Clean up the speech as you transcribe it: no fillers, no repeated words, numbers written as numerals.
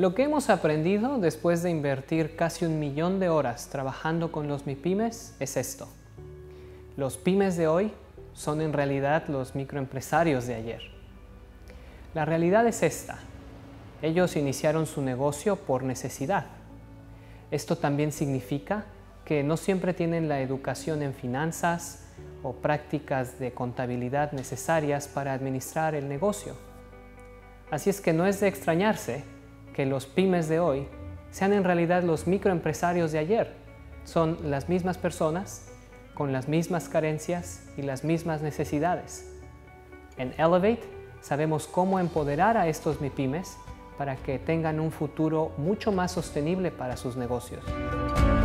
Lo que hemos aprendido después de invertir casi 1 millón de horas trabajando con los MIPYMES es esto. Los pymes de hoy son en realidad los microempresarios de ayer. La realidad es esta. Ellos iniciaron su negocio por necesidad. Esto también significa que no siempre tienen la educación en finanzas o prácticas de contabilidad necesarias para administrar el negocio. Así es que no es de extrañarse que los pymes de hoy sean en realidad los microempresarios de ayer. Son las mismas personas con las mismas carencias y las mismas necesidades. En Elevate sabemos cómo empoderar a estos MIPYMES para que tengan un futuro mucho más sostenible para sus negocios.